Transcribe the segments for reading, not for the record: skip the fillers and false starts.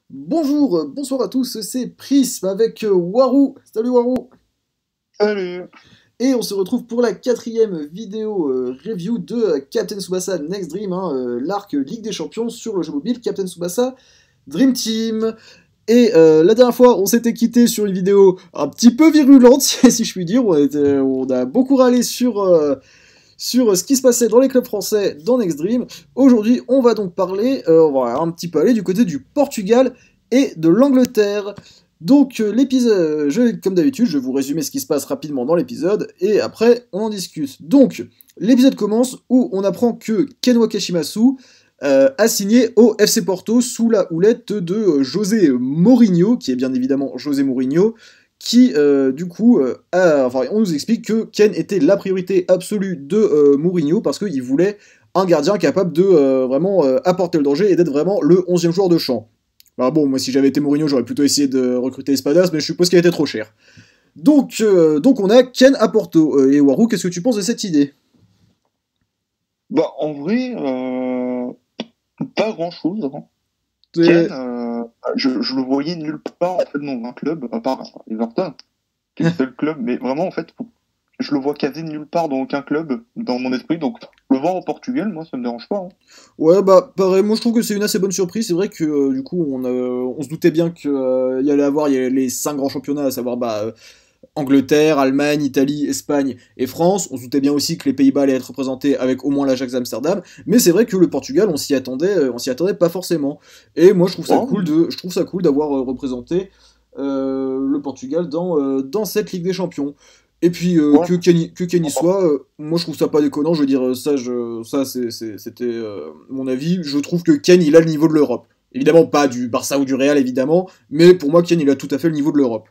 Bonjour, bonsoir à tous, c'est Prism avec Warou. Salut Warou. Salut. Et on se retrouve pour la quatrième vidéo review de Captain Tsubasa Next Dream, l'arc Ligue des Champions sur le jeu mobile Captain Tsubasa Dream Team. Et la dernière fois, on s'était quitté sur une vidéo un petit peu virulente, si je puis dire. On a beaucoup râlé sur ce qui se passait dans les clubs français dans Next Dream. Aujourd'hui, on va donc parler, on va un petit peu aller du côté du Portugal et de l'Angleterre. Donc l'épisode, comme d'habitude, je vais vous résumer ce qui se passe rapidement dans l'épisode et après on en discute. Donc l'épisode commence où on apprend que Ken Wakashimasu a signé au FC Porto sous la houlette de José Mourinho, qui est bien évidemment José Mourinho, qui enfin, on nous explique que Ken était la priorité absolue de Mourinho parce qu'il voulait un gardien capable de vraiment apporter le danger et d'être vraiment le 11e joueur de champ. Alors bon, moi si j'avais été Mourinho, j'aurais plutôt essayé de recruter Espadas, mais je suppose qu'il était trop cher. Donc on a Ken à Porto. Et Warou, qu'est-ce que tu penses de cette idée? Bah, en vrai, pas grand-chose, hein. Ken, C'est- je le voyais nulle part en fait, dans un club, à part Everton, qui est le seul club, mais vraiment, en fait, je le vois quasi nulle part dans aucun club, dans mon esprit, donc le voir au Portugal, moi, ça me dérange pas, hein. Ouais, bah pareil, moi je trouve que c'est une assez bonne surprise. C'est vrai que du coup, on se doutait bien qu'il y allait les 5 grands championnats, à savoir Angleterre, Allemagne, Italie, Espagne et France. On se doutait bien aussi que les Pays-Bas allaient être représentés avec au moins l'Ajax Amsterdam. Mais c'est vrai que le Portugal, on s'y attendait pas forcément. Et moi, Oh, je trouve ça cool d'avoir représenté le Portugal dans cette Ligue des Champions. Et puis ouais, que Kenny soit, moi je trouve ça pas déconnant. Je veux dire c'était mon avis. Je trouve que Ken il a le niveau de l'Europe. Évidemment pas du Barça ou du Real évidemment, mais pour moi Ken il a tout à fait le niveau de l'Europe.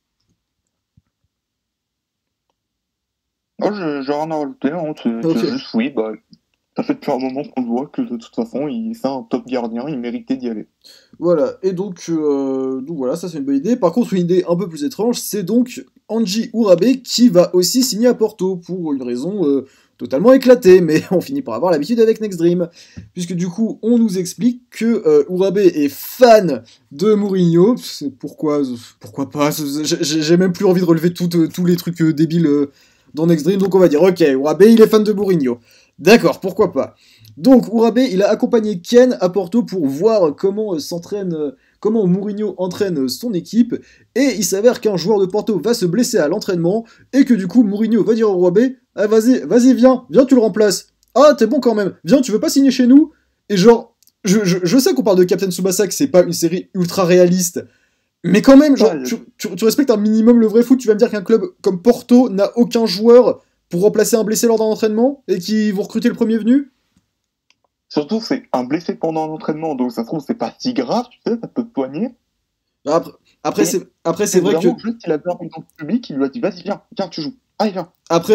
moi, j'ai rien à rajouter, hein, c'est Ok. juste, oui, bah, ça fait depuis un moment qu'on le voit que de toute façon, c'est un top gardien, il méritait d'y aller. Voilà, et donc voilà, ça c'est une bonne idée. Par contre, une idée un peu plus étrange, c'est donc Anji Urabe qui va aussi signer à Porto pour une raison totalement éclatée, mais on finit par avoir l'habitude avec Next Dream. Puisque du coup, on nous explique que Urabe est fan de Mourinho. Pourquoi pas? J'ai même plus envie de relever tous les trucs débiles dans Next Dream, donc on va dire, ok, Urabe il est fan de Mourinho. D'accord, pourquoi pas? Donc Urabe, il a accompagné Ken à Porto pour voir comment Mourinho entraîne son équipe, et il s'avère qu'un joueur de Porto va se blesser à l'entraînement, et que du coup Mourinho va dire au Urabe, ah vas-y, viens, tu le remplaces. Ah, t'es bon quand même, viens, tu veux pas signer chez nous? Et genre, je sais qu'on parle de Captain Tsubasa, que c'est pas une série ultra réaliste, mais quand même, genre, Ouais, tu respectes un minimum le vrai foot, tu vas me dire qu'un club comme Porto n'a aucun joueur pour remplacer un blessé lors d'un entraînement, et qu'ils vont recruter le premier venu? surtout, c'est un blessé pendant un entraînement, donc ça se trouve, c'est pas si grave, tu sais, ça peut te soigner. Après, Et après c'est c'est vrai vraiment que juste, il a vu un dans le public, il lui a dit, vas-y, viens, tu joues. Allez, viens.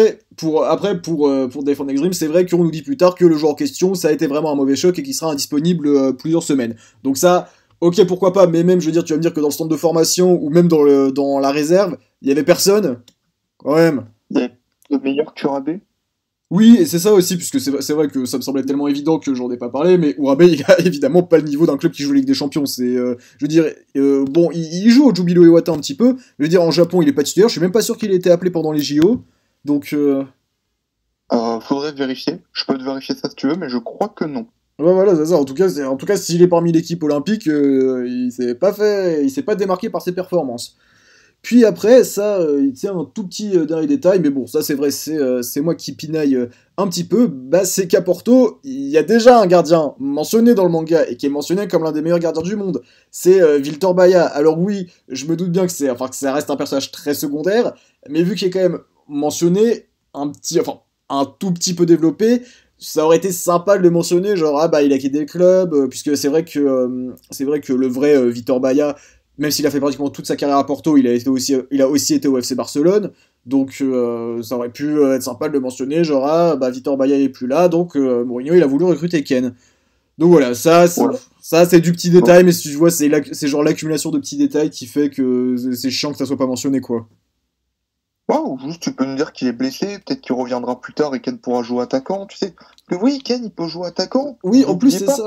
pour défendre Extreme, c'est vrai qu'on nous dit plus tard que le joueur en question, ça a été vraiment un mauvais choc et qu'il sera indisponible plusieurs semaines. Donc ça, ok, pourquoi pas, mais même, je veux dire, tu vas me dire que dans le centre de formation ou même dans la réserve, il y avait personne, quand même. Il y a de meilleurs curadés. Oui, et c'est ça aussi, puisque c'est vrai que ça me semblait tellement évident que j'en ai pas parlé, mais Urabe, il a évidemment pas le niveau d'un club qui joue Ligue des Champions. Je veux dire, bon, il joue au Jubilo Iwata un petit peu. Je veux dire, en Japon, il est pas titulaire. Je suis même pas sûr qu'il ait été appelé pendant les JO. Donc, Faudrait vérifier. Je peux te vérifier ça si tu veux, mais je crois que non. ouais, voilà, c'est ça. En tout cas, s'il est parmi l'équipe olympique, il s'est pas démarqué par ses performances. Puis après, ça, il tient un tout petit dernier détail, mais bon, ça c'est vrai, c'est moi qui pinaille un petit peu. Bah, c'est qu'à Porto, il y a déjà un gardien mentionné dans le manga et qui est mentionné comme l'un des meilleurs gardiens du monde. C'est Viltor Baya. Alors oui, je me doute bien que ça reste un personnage très secondaire, mais vu qu'il est quand même mentionné, un tout petit peu développé, ça aurait été sympa de le mentionner, genre ah bah il a quitté le club, puisque c'est vrai que le vrai Vitor Baya, même s'il a fait pratiquement toute sa carrière à Porto, il a aussi été au FC Barcelone. Donc ça aurait pu être sympa de le mentionner, genre ah bah Vitor Baya est plus là, donc Mourinho il a voulu recruter Ken. Donc voilà, Voilà. ça c'est du petit Bon. détail, mais si tu vois c'est genre l'accumulation de petits détails qui fait que c'est chiant que ça soit pas mentionné quoi. Ouais, ou juste, tu peux nous dire qu'il est blessé, peut-être qu'il reviendra plus tard et Ken pourra jouer attaquant, tu sais. Parce que oui, Ken, il peut jouer attaquant. Oui, Vous en plus oubliez c'est pas ça. ça.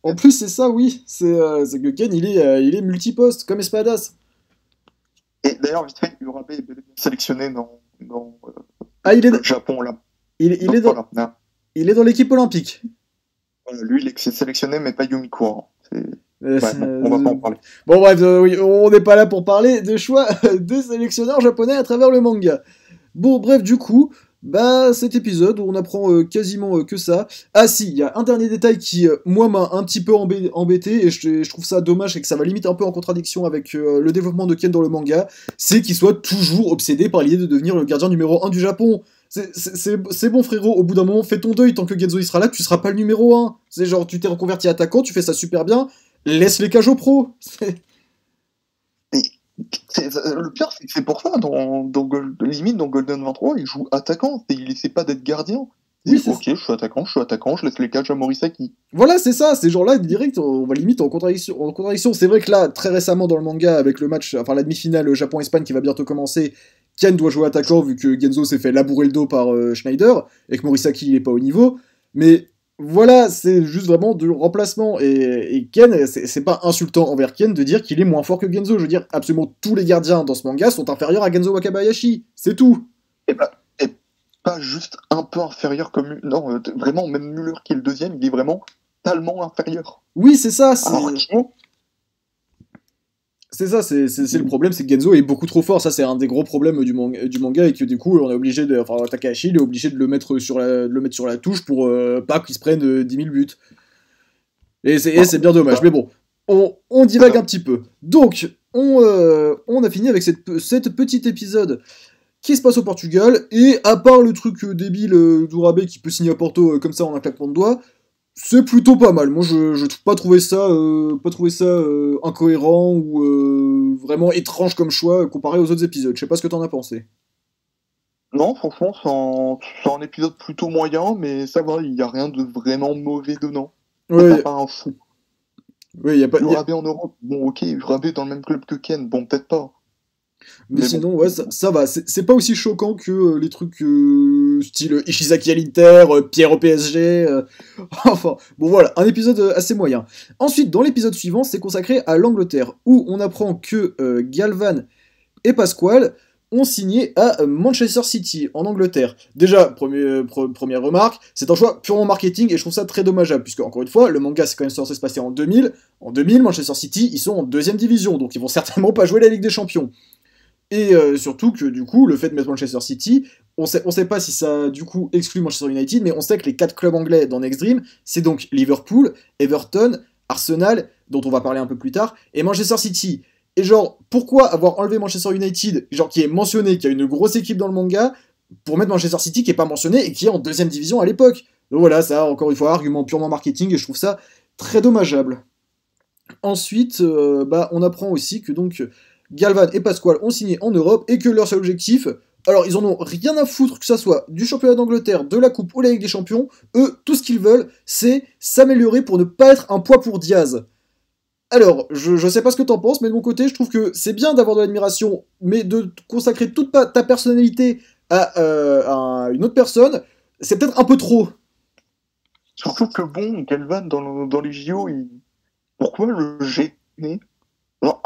En plus, c'est ça, oui. C'est que Ken, il est multiposte, comme Espadas. Et d'ailleurs, vite fait, Urabe est bel et bien sélectionné dans Ah, le Japon, là. il Donc est dans, voilà. Non. il est dans l'équipe olympique. Voilà, lui, il est sélectionné, mais pas Yumiko. Hein. Euh, Ouais, bon, on va pas en parler. Bon, bref, oui, on n'est pas là pour parler des choix des sélectionneurs japonais à travers le manga. Bon, bref, du coup, bah, cet épisode, on apprend quasiment que ça. Ah si, il y a un dernier détail qui, moi, m'a un petit peu embêté, et je trouve ça dommage, et que ça va limite un peu en contradiction avec le développement de Ken dans le manga, c'est qu'il soit toujours obsédé par l'idée de devenir le gardien numéro 1 du Japon. C'est bon, frérot, au bout d'un moment, fais ton deuil, tant que Genzo il sera là, tu seras pas le numéro 1. C'est genre, tu t'es reconverti attaquant, tu fais ça super bien, laisse les cages aux pros. Et le pire, c'est que c'est pour ça, limite, dans Golden 23, il joue attaquant, il essaie pas d'être gardien. Oui, c'est Ok, je suis attaquant, je laisse les cages à Morisaki. Voilà, c'est ça, ces gens-là, direct, on va limite en contradiction. En contradiction. C'est vrai que là, très récemment dans le manga, avec le match, enfin la demi-finale Japon-Espagne qui va bientôt commencer, Ken doit jouer attaquant vu que Genzo s'est fait labourer le dos par Schneider, et que Morisaki il est pas au niveau. Mais voilà, c'est juste vraiment du remplacement. Et Ken, c'est pas insultant envers Ken de dire qu'il est moins fort que Genzo. Je veux dire, absolument tous les gardiens dans ce manga sont inférieurs à Genzo Wakabayashi. C'est tout. Et pas juste un peu inférieur comme... Non, vraiment, même Müller qui est le deuxième, il est vraiment totalement inférieur. Oui, c'est ça, c'est... Alors, C'est ça, c'est le problème, c'est que Genzo est beaucoup trop fort. Ça, c'est un des gros problèmes du manga et que du coup, on est obligé de. Enfin, Takahashi, il est obligé de le mettre sur la touche pour pas qu'il se prenne 10 000 buts. Et c'est bien dommage. Mais bon, on divague un petit peu. Donc, on a fini avec cette petit épisode qui se passe au Portugal. Et à part le truc débile d'Urabe qui peut signer à Porto comme ça en un claquement de doigts, c'est plutôt pas mal. Moi, je trouve pas trouvé ça incohérent ou vraiment étrange comme choix comparé aux autres épisodes. Je sais pas ce que t'en as pensé. non, franchement, c'est un épisode plutôt moyen, mais ça va, il n'y a rien de vraiment mauvais dedans. Ouais, C'est pas un fou. ouais, y a pas. Urabe en Europe, bon, ok, Urabe dans le même club que Ken, bon, peut-être pas. Mais Mais sinon, bon. ouais, ça va. C'est pas aussi choquant que les trucs style Ishizaki à l'Inter, Pierre au PSG. Enfin, bon voilà, un épisode assez moyen. Ensuite, dans l'épisode suivant, c'est consacré à l'Angleterre, où on apprend que Galvan et Pasquale ont signé à Manchester City, en Angleterre. Déjà, première remarque, c'est un choix purement marketing et je trouve ça très dommageable, puisque, encore une fois, le manga c'est quand même censé se passer en 2000. En 2000, Manchester City, ils sont en deuxième division, donc ils vont certainement pas jouer la Ligue des Champions. Et surtout que, du coup, le fait de mettre Manchester City, on sait pas si ça, du coup, exclut Manchester United, mais on sait que les 4 clubs anglais dans Next Dream, c'est donc Liverpool, Everton, Arsenal, dont on va parler un peu plus tard, et Manchester City. Et genre, pourquoi avoir enlevé Manchester United, genre qui est mentionné, qui a une grosse équipe dans le manga, pour mettre Manchester City qui est pas mentionné et qui est en deuxième division à l'époque. Donc voilà, ça, encore une fois, argument purement marketing, et je trouve ça très dommageable. Ensuite, bah, on apprend aussi que donc Galvan et Pasquale ont signé en Europe et que leur seul objectif, alors ils en ont rien à foutre que ça soit du championnat d'Angleterre, de la Coupe ou la Ligue des Champions, eux, tout ce qu'ils veulent, c'est s'améliorer pour ne pas être un poids pour Diaz. Alors, je sais pas ce que t'en penses, mais de mon côté, je trouve que c'est bien d'avoir de l'admiration, mais de consacrer toute ta personnalité à une autre personne, c'est peut-être un peu trop. Surtout que bon, Galvan, dans les JO, pourquoi le gêner? Alors,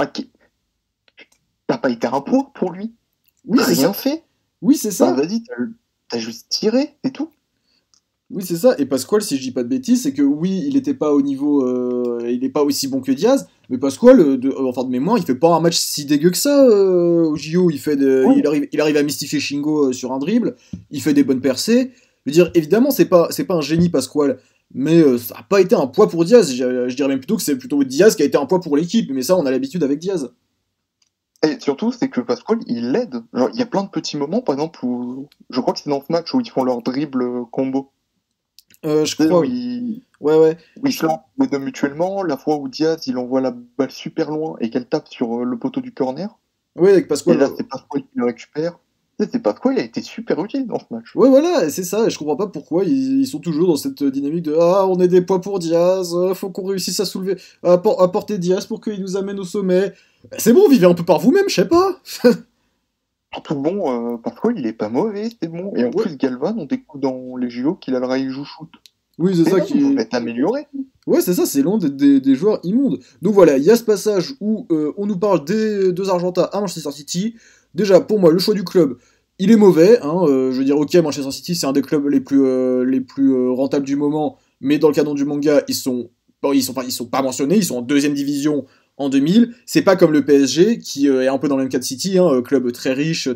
t'as pas été un point pour lui. Oui, T'as c'est rien ça. fait. Oui, c'est Bah, ça. vas-y, t'as juste tiré, et tout. Oui, c'est ça. Et Pasquale, si je dis pas de bêtises, c'est que oui, il était pas au niveau, il est pas aussi bon que Diaz, mais Pasquale, enfin de mémoire, il fait pas un match si dégueu que ça au JO. Oui. Il arrive à mystifier Shingo sur un dribble, il fait des bonnes percées. Je veux dire, évidemment, c'est pas un génie Pasquale, mais ça a pas été un poids pour Diaz. Je dirais même plutôt que c'est plutôt Diaz qui a été un poids pour l'équipe, mais ça, on a l'habitude avec Diaz. Et surtout, c'est que Pascal, il l'aide. Genre, il y a plein de petits moments, par exemple, où je crois que c'est dans ce match où ils font leur dribble combo. Je Tu sais, crois, où oui. ils, Ouais, ouais. où ils se lancent les deux mutuellement, la fois où Diaz, il envoie la balle super loin et qu'elle tape sur le poteau du corner. Ouais, avec Et Pasquale. là, c'est Pascal qui le récupère. Tu sais, c'est Pascal, il a été super utile dans ce match. Ouais, voilà, c'est ça, et je comprends pas pourquoi ils sont toujours dans cette dynamique de «Ah, on est des poids pour Diaz, faut qu'on réussisse à soulever, à porter Diaz pour qu'il nous amène au sommet. C'est bon, vivez un peu par vous-même, je sais pas!» Surtout bon, Pascal, il est pas mauvais, c'est bon. Et en Ouais, plus, Galvan, on découvre dans les JO qu'il a le rail shoot. oui, c'est C'est ça bon, vous qui. êtes amélioré. Ouais, c'est ça, c'est loin d'être des joueurs immondes. Donc voilà, il y a ce passage où on nous parle des deux Argentins à Manchester City. Déjà, pour moi, le choix du club, il est mauvais. Hein, je veux dire, ok, Manchester City, c'est un des clubs les plus rentables du moment, mais dans le canon du manga, bon, ils sont pas mentionnés, ils sont en deuxième division en 2000. C'est pas comme le PSG, qui est un peu dans le même cas de City, hein, club très riche,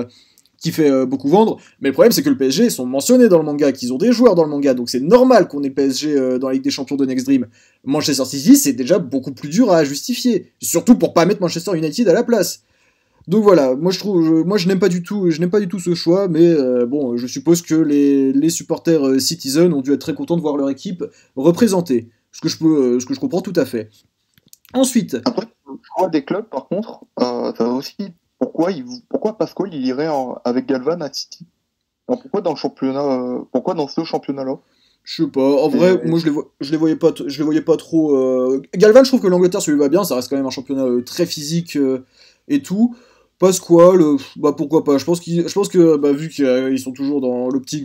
qui fait beaucoup vendre, mais le problème c'est que le PSG ils sont mentionnés dans le manga, qu'ils ont des joueurs dans le manga, donc c'est normal qu'on ait PSG dans la Ligue des Champions de Next Dream. Manchester City c'est déjà beaucoup plus dur à justifier, surtout pour pas mettre Manchester United à la place. Donc voilà, moi je n'aime pas du tout, ce choix, mais bon, je suppose que les supporters Citizen ont dû être très contents de voir leur équipe représentée, ce que je comprends tout à fait. Ensuite, Après, le choix des clubs, par contre, ça va aussi. Pourquoi Pascal il irait avec Galvan à City? Alors, pourquoi dans le championnat, pourquoi dans ce championnat-là? je sais pas, en vrai, Et- moi je les voyais pas trop. Galvan, je trouve que l'Angleterre ça lui va bien, ça reste quand même un championnat très physique et tout. Pasquale, bah pourquoi pas. Je pense que bah, vu qu'ils sont toujours dans l'optique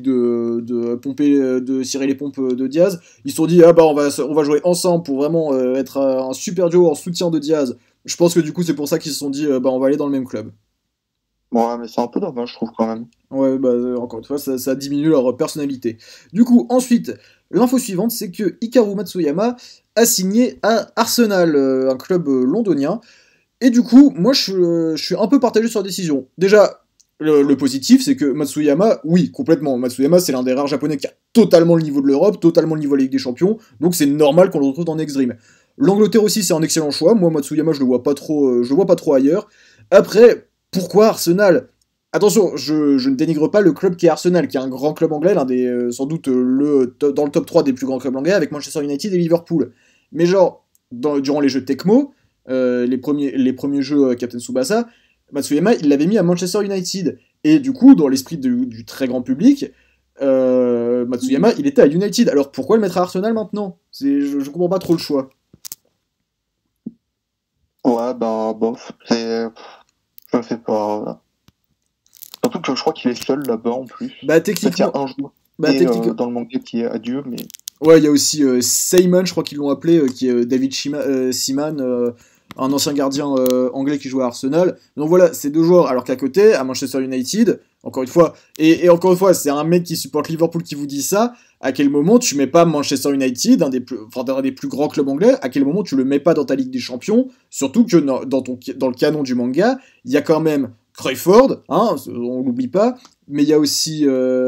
de pomper, de cirer les pompes de Diaz, ils se sont dit ah bah on va jouer ensemble pour vraiment être un super duo en soutien de Diaz. Je pense que du coup c'est pour ça qu'ils se sont dit bah on va aller dans le même club. Ouais, mais c'est un peu dommage, je trouve, quand même. Ouais, bah, encore une fois, ça diminue leur personnalité. Du coup, ensuite, l'info suivante, c'est que Hikaru Matsuyama a signé à Arsenal, un club londonien. Et du coup, moi, je suis un peu partagé sur la décision. Déjà, le positif, c'est que Matsuyama, oui, complètement. Matsuyama, c'est l'un des rares japonais qui a totalement le niveau de l'Europe, totalement le niveau de la Ligue des Champions. Donc, c'est normal qu'on le retrouve dans Next Dream. L'Angleterre aussi, c'est un excellent choix. Moi, Matsuyama, je le vois pas trop ailleurs. Après, pourquoi Arsenal? Attention, je ne dénigre pas le club qui est Arsenal, qui est un grand club anglais, l'un des, sans doute dans le top 3 des plus grands clubs anglais, avec Manchester United et Liverpool. Mais genre, durant les jeux Tecmo, les premiers jeux Captain Tsubasa, Matsuyama, il l'avait mis à Manchester United. Et du coup, dans l'esprit du très grand public, Matsuyama, il était à United. Alors pourquoi le mettre à Arsenal maintenant? Je comprends pas trop le choix. Ouais, bah, bof, je sais pas. Surtout que je crois qu'il est seul là-bas en plus. Bah Peut-être qu'il y a techniquement, un joueur bah technique, dans le manga qui est adieu, mais ouais, il y a aussi Seymour, je crois qu'ils l'ont appelé, qui est David Seaman, un ancien gardien anglais qui joue à Arsenal. Donc voilà, c'est deux joueurs, alors qu'à côté, à Manchester United, encore une fois, et encore une fois, c'est un mec qui supporte Liverpool qui vous dit ça, à quel moment tu mets pas Manchester United, un des plus grands clubs anglais, à quel moment tu le mets pas dans ta Ligue des Champions, surtout que dans le canon du manga, il y a quand même Cruyfford, hein, on l'oublie pas, mais il y a aussi,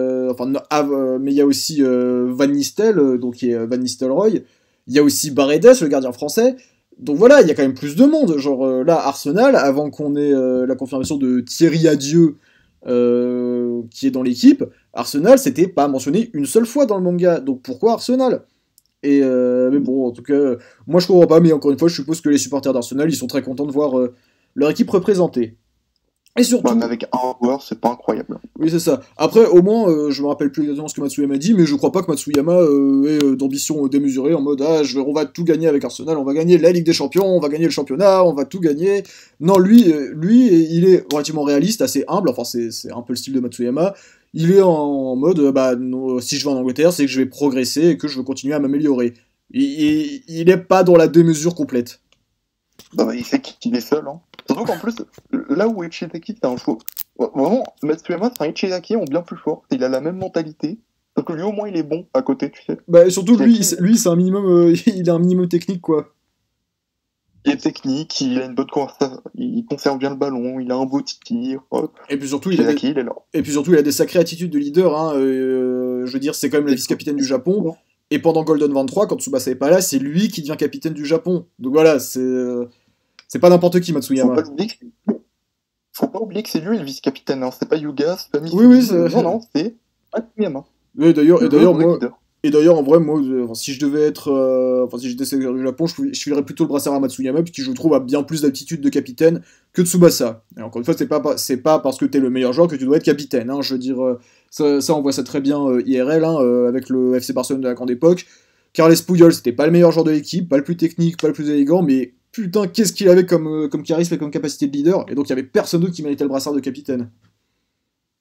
mais il y a aussi Van Nistel, donc qui est Van Nistelrooy. Il y a aussi Paredes, le gardien français. Donc voilà, il y a quand même plus de monde. Genre là, Arsenal, avant qu'on ait la confirmation de Thierry Adieu qui est dans l'équipe, Arsenal, c'était pas mentionné une seule fois dans le manga. Donc pourquoi Arsenal? Mais bon, en tout cas, moi je comprends pas, mais encore une fois, je suppose que les supporters d'Arsenal, ils sont très contents de voir leur équipe représentée. Et ouais, surtout, mais avec un joueur, c'est pas incroyable. oui, c'est ça. Après, au moins, je me rappelle plus exactement ce que Matsuyama dit, mais je crois pas que Matsuyama ait d'ambition démesurée en mode ah, on va tout gagner avec Arsenal, on va gagner la Ligue des Champions, on va gagner le championnat, on va tout gagner. Non, lui, il est relativement réaliste, assez humble, enfin, c'est un peu le style de Matsuyama. Il est en mode bah, non, si je vais en Angleterre, c'est que je vais progresser et que je veux continuer à m'améliorer. Il est pas dans la démesure complète. Bah, il sait qu'il est seul, hein. Surtout qu'en plus, là où Ichizaki, c'est un choix. Vraiment, Matsuyama, c'est un Ichizaki en bien plus fort. Il a la même mentalité. Sauf que lui, au moins, il est bon à côté, tu sais. Bah, surtout, Ichizaki, lui c'est un minimum, il a un minimum technique, quoi. il est technique, il a une bonne conversation, il conserve bien le ballon, il a un beau tir. Et puis surtout, Ichizaki, il est là. et puis surtout, il a des sacrées attitudes de leader. Hein, je veux dire, c'est quand même le vice-capitaine du Japon. Et pendant Golden 23, quand Tsubasa est pas là, c'est lui qui devient capitaine du Japon. Donc voilà, c'est pas n'importe qui, Faut Matsuyama. pas oublier que, faut pas oublier que c'est lui le vice-capitaine, hein. C'est pas Yuga, c'est pas Oui, oui, Misugi. Non, non, c'est Matsuyama. Et d'ailleurs, Le vrai moi, leader. et d'ailleurs, en vrai, moi, enfin, si je devais être, enfin, si j'étais sélectionneur du Japon, je filerais plutôt le brassard à Matsuyama, puisqu'il, je trouve, a bien plus d'aptitude de capitaine que Tsubasa. Et encore une fois, c'est pas parce que t'es le meilleur joueur que tu dois être capitaine. Hein, je veux dire, ça, on voit ça très bien IRL, hein, avec le FC Barcelone de la grande époque. Carles Puyol, c'était pas le meilleur joueur de l'équipe, pas le plus technique, pas le plus élégant, mais putain, qu'est-ce qu'il avait comme charisme et comme capacité de leader. Et donc, il y avait personne d'autre qui méritait le brassard de capitaine.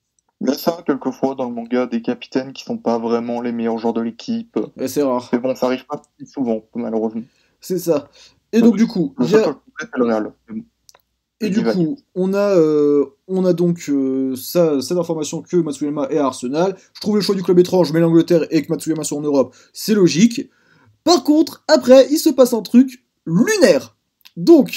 Il y a ça, quelquefois, dans le manga, des capitaines qui sont pas vraiment les meilleurs joueurs de l'équipe. Et c'est rare. Mais bon, ça arrive pas si souvent, malheureusement. C'est ça. Et donc du coup, Le il y a- seul que je connais, c'est le Real. et du Divague. coup, on a donc cette information que Matsuyama est à Arsenal. Je trouve le choix du club étrange, mais l'Angleterre et que Matsuyama soit en Europe, c'est logique. Par contre, après, il se passe un truc lunaire. Donc,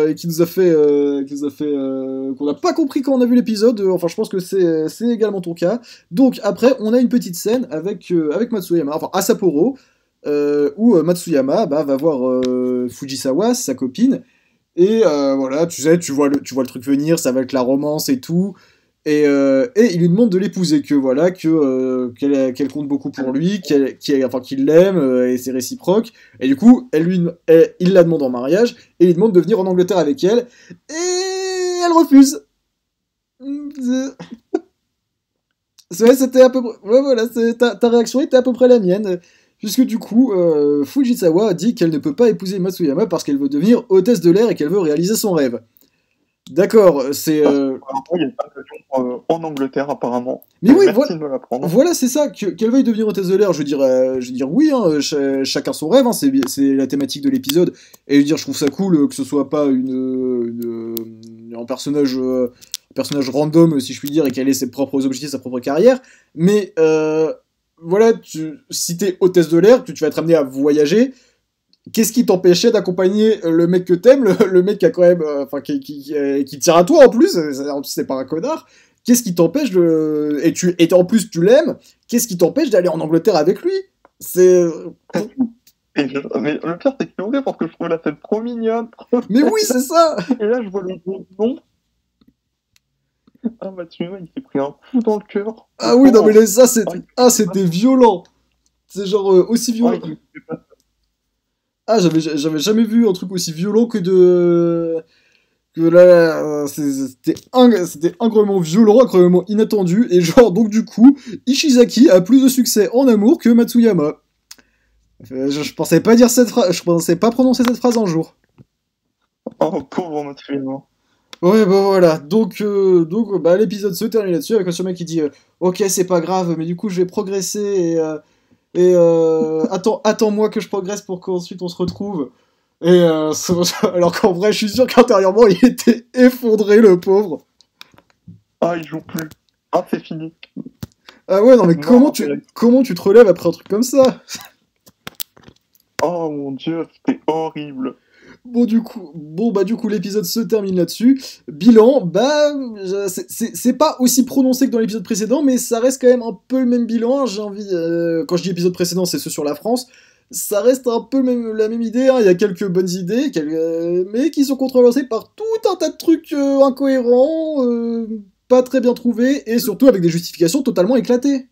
qu'on n'a pas compris quand on a vu l'épisode. Enfin, je pense que c'est également ton cas. Donc, après, on a une petite scène avec Matsuyama, enfin, à Sapporo, où Matsuyama va voir Fujisawa, sa copine, et voilà, tu sais, tu vois le truc venir, ça va être la romance et tout. Et il lui demande de l'épouser, que voilà, qu'elle compte beaucoup pour lui, enfin, qu'il l'aime, et c'est réciproque. Et du coup, il la demande en mariage, et il lui demande de venir en Angleterre avec elle, et elle refuse. Ouais, c'était à peu près. Ouais, voilà, ta réaction était à peu près la mienne. Puisque du coup, Fujisawa a dit qu'elle ne peut pas épouser Matsuyama parce qu'elle veut devenir hôtesse de l'air et qu'elle veut réaliser son rêve. D'accord, c'est. Apparemment, il y a une passion en Angleterre, apparemment. Mais oui, Merci de me l'apprendre. voilà, c'est ça, qu'elle veuille devenir hôtesse de l'air, je veux dire oui, hein, chacun son rêve, hein, c'est la thématique de l'épisode, et je veux dire, je trouve ça cool que ce soit pas un personnage random, si je puis dire, et qu'elle ait ses propres objectifs, sa propre carrière, mais voilà, si t'es hôtesse de l'air, que tu vas être amené à voyager, qu'est-ce qui t'empêchait d'accompagner le mec que t'aimes, le mec qui a quand même, enfin, qui tire à toi en plus, c'est pas un connard. Qu'est-ce qui t'empêche de, et en plus tu l'aimes, qu'est-ce qui t'empêche d'aller en Angleterre avec lui? C'est, Mais le pire, c'est que c'est vrai parce que je trouve la scène trop mignonne. mais oui, c'est ça. Et là, je vois le gros nom. Ah, Mathieu, il s'est pris un coup dans le cœur. Ah oui, non mais ça c'était violent. C'est genre aussi violent. Ah, j'avais jamais vu un truc aussi violent que là, c'était incroyablement violent, incroyablement inattendu, et genre, donc du coup, Ishizaki a plus de succès en amour que Matsuyama. Je pensais pas dire cette phrase, je pensais pas prononcer cette phrase un jour. Oh, pauvre Mathieu. Ouais, bah voilà, donc bah, l'épisode se termine là-dessus, avec Matsuyama qui dit ok, c'est pas grave, mais du coup, je vais progresser, attends-moi que je progresse pour qu'ensuite on se retrouve. Et alors qu'en vrai, je suis sûr qu'intérieurement, il était effondré, le pauvre. Ah, il joue plus. Ah, c'est fini. Ah ouais, non mais Non, comment tu te relèves après un truc comme ça? Oh mon dieu, c'était horrible. Bon du coup l'épisode se termine là-dessus. Bilan, bah c'est pas aussi prononcé que dans l'épisode précédent, mais ça reste quand même un peu le même bilan. J'ai envie, quand je dis épisode précédent, c'est ceux sur la France. Ça reste un peu la même idée. Hein. Il y a quelques bonnes idées, mais qui sont controversées par tout un tas de trucs incohérents, pas très bien trouvés, et surtout avec des justifications totalement éclatées.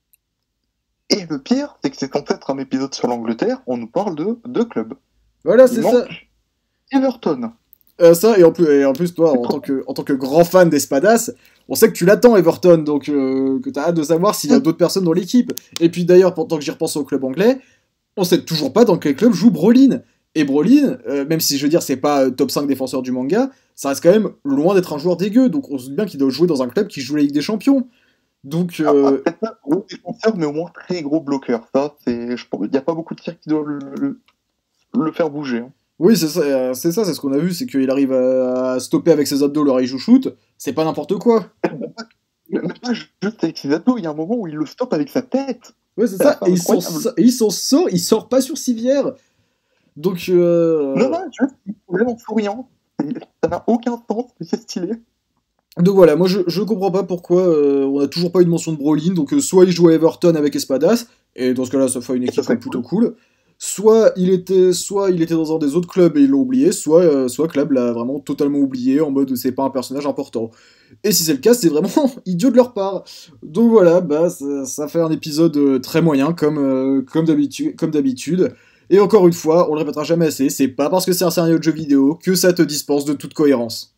Et le pire, c'est que c'est censé être un épisode sur l'Angleterre, on nous parle de deux clubs. Voilà, Il c'est ça. manque Everton. Ça, et en plus, toi, en tant que grand fan d'Espadas, on sait que tu l'attends, Everton, donc que t'as hâte de savoir s'il y a d'autres personnes dans l'équipe. Et puis d'ailleurs, pendant que j'y repense au club anglais, on sait toujours pas dans quel club joue Brolin. Et Brolin, même si je veux dire, c'est pas top 5 défenseur du manga, ça reste quand même loin d'être un joueur dégueu, donc on se doute bien qu'il doit jouer dans un club qui joue la Ligue des Champions. Donc. Peut-être pas gros défenseur, mais au moins très gros bloqueur. Ça, il n'y a pas beaucoup de tirs qui doivent le faire bouger. Hein. Oui, c'est ce qu'on a vu, c'est qu'il arrive à stopper avec ses abdos le Raiju Shoot, c'est pas n'importe quoi. Même pas juste avec ses abdos, il y a un moment où il le stoppe avec sa tête. Ouais, c'est ça, et il s'en sort, il sort pas sur civière. Donc. Non, juste, il est vraiment souriant. Ça n'a aucun sens, mais c'est stylé. Donc voilà, moi je comprends pas pourquoi on a toujours pas eu de mention de Brolin, donc soit il joue à Everton avec Espadas, et dans ce cas-là ça fait une équipe plutôt cool, soit il était dans un des autres clubs et ils l'ont oublié, soit Club l'a vraiment totalement oublié en mode c'est pas un personnage important. Et si c'est le cas, c'est vraiment idiot de leur part. Donc voilà, bah ça fait un épisode très moyen comme d'habitude. Et encore une fois, on le répétera jamais assez, c'est pas parce que c'est un scénario de jeu vidéo que ça te dispense de toute cohérence.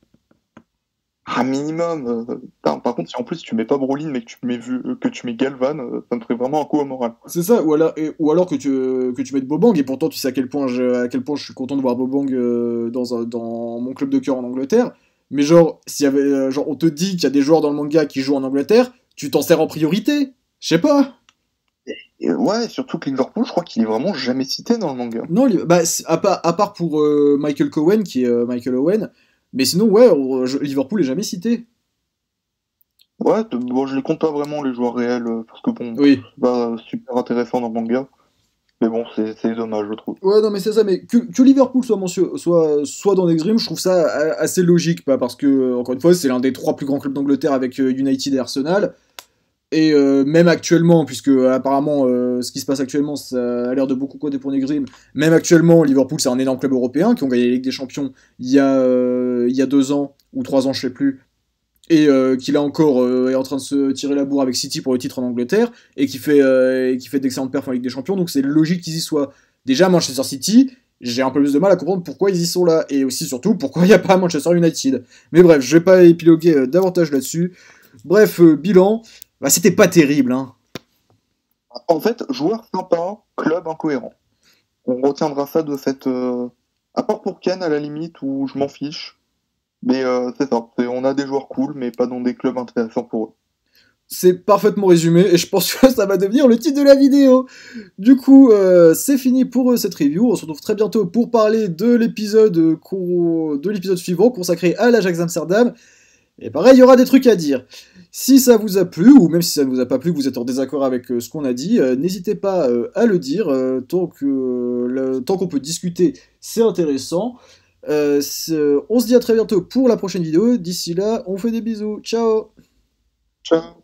Un minimum. Par contre, si en plus tu mets pas Brolin, mais que tu mets Galvan, ça me ferait vraiment un coup au moral. C'est ça, ou alors que tu mettes Bobang, et pourtant tu sais à quel point je suis content de voir Bobang dans mon club de cœur en Angleterre. Mais genre, s'il y avait, genre, on te dit qu'il y a des joueurs dans le manga qui jouent en Angleterre, tu t'en sers en priorité. Je sais pas. Et ouais, surtout que Liverpool, je crois qu'il est vraiment jamais cité dans le manga. Non, bah, à part pour Michael Cohen, qui est Michael Owen, mais sinon, ouais, Liverpool est jamais cité. Ouais, bon, je les compte pas vraiment les joueurs réels, parce que bon, Oui. c'est pas super intéressant dans le manga. Mais bon, c'est dommage, je trouve. Ouais, non, mais c'est ça, mais que Liverpool soit dans Next Dream, je trouve ça assez logique, pas parce que, encore une fois, c'est l'un des trois plus grands clubs d'Angleterre avec United et Arsenal. Et même actuellement, puisque apparemment ce qui se passe actuellement, ça a l'air de beaucoup compter pour Next Dream, même actuellement, Liverpool c'est un énorme club européen qui ont gagné la Ligue des Champions il y a 2 ans, ou 3 ans, je sais plus, et qui là encore est en train de se tirer la bourre avec City pour le titre en Angleterre, et qui fait d'excellentes perfs en Ligue des Champions, donc c'est logique qu'ils y soient. Déjà, Manchester City, j'ai un peu plus de mal à comprendre pourquoi ils y sont là, et aussi surtout pourquoi il n'y a pas Manchester United. Mais bref, je vais pas épiloguer davantage là-dessus. Bref, bilan, bah, c'était pas terrible, hein. En fait, joueur sympa, club incohérent. On retiendra ça de cette... À part pour Ken, à la limite, où je m'en fiche. Mais c'est ça, on a des joueurs cool, mais pas dans des clubs intéressants pour eux. C'est parfaitement résumé et je pense que ça va devenir le titre de la vidéo. Du coup, c'est fini pour cette review. On se retrouve très bientôt pour parler de l'épisode suivant consacré à l'Ajax Amsterdam. Et pareil, il y aura des trucs à dire. Si ça vous a plu, ou même si ça ne vous a pas plu, que vous êtes en désaccord avec ce qu'on a dit, n'hésitez pas à le dire. Tant qu'on peut discuter, c'est intéressant. On se dit à très bientôt pour la prochaine vidéo. D'ici là, on fait des bisous. Ciao! Ciao.